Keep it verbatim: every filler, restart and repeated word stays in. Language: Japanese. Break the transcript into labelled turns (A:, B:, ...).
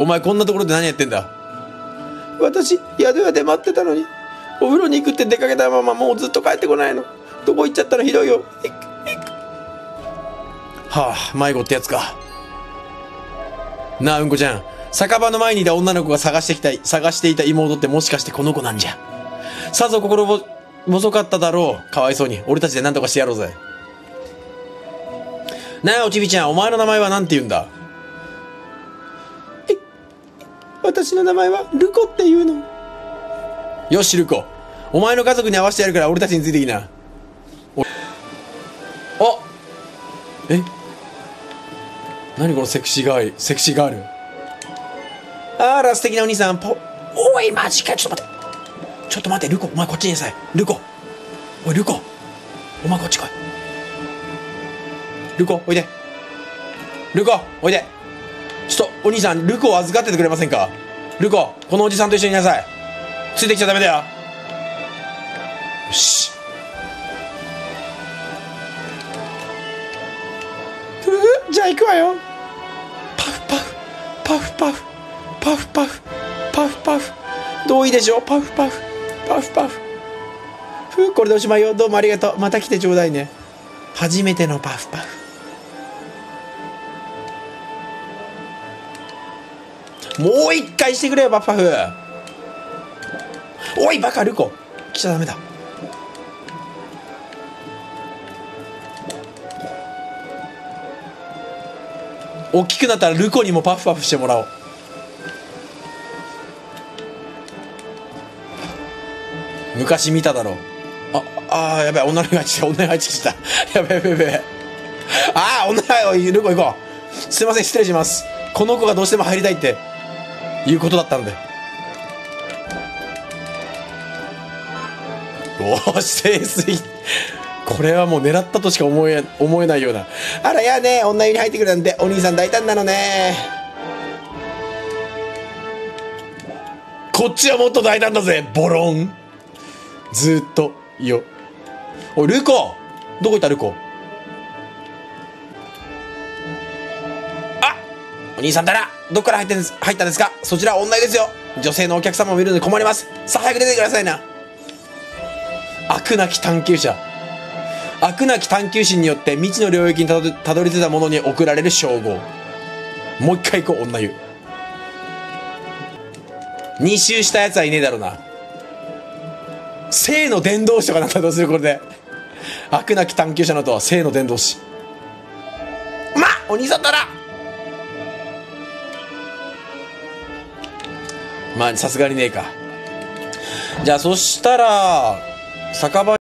A: お前こんなところで何やってんだ。私、宿屋で待ってたのに、お風呂に行くって出かけたままもうずっと帰ってこないの。どこ行っちゃったの、ひどいよ。はあ、迷子ってやつか。なあ、うんこちゃん。酒場の前にいた女の子が探してきた、探していた妹ってもしかしてこの子なんじゃ。さぞ心ぼ、細かっただろう。かわいそうに。俺たちで何とかしてやろうぜ。なあ、おちびちゃん、お前の名前は何て言うんだ。え、私の名前はルコっていうの。よし、ルコ。お前の家族に会わせてやるから俺たちについてきな。あ、え、何このセクシーガール、セクシーガール。あら、素敵なお兄さん。ポ、おい、マジか。ちょっと待って。ちょっと待って、ルコ。お前こっちにいなさい。ルコ。おい、ルコ。お前こっち来い。ルコ、おいで。ルコ、おいで。ちょっと、お兄さん、ルコを預かっててくれませんか。ルコ、このおじさんと一緒にいなさい。ついてきちゃダメだよ。よし。ふふ、じゃあ行くわよ。パフパフ、パフパフ、パフパフ、パフパフ。どういいでしょう。パフパフ、パフパフ。ふう、これでおしまいよ。どうもありがとう。また来てちょうだいね。初めてのパフパフ。もう一回してくれよ、パフパフ。おい、バカ、ルコ。来ちゃダメだ。大きくなったらルコにもパフパフしてもらおう。昔見ただろう。あ、あー、やばい、女の子が入ってきた、女の子が入ってきた。やべやべやべ。あー、女の子、ルコ行こう。すいません、失礼します。この子がどうしても入りたいっていうことだったので。おー、清水。これはもう狙ったとしか思え、思えないような。あら、やね、女湯に入ってくるなんて、お兄さん大胆なのね。こっちはもっと大胆だぜ、ボロン。ずーっと、いいよ。おい、ルコ、どこ行ったルコ。あ、お兄さんだな。どっから入ってんです、入ったんですか。そちらは女湯ですよ。女性のお客様もいるので困ります。さあ、早く出てくださいな。悪なき探求者。悪なき探求心によって未知の領域にたどり、たどり着いた者に贈られる称号。もう一回行こう、女湯。二周したやつはいねえだろうな。性の伝道師とかなんだ。どうするこれで。悪なき探求者のとは性の伝道師。まあ、お兄さんだな。まあ、さすがにねえか。じゃあ、そしたら、酒場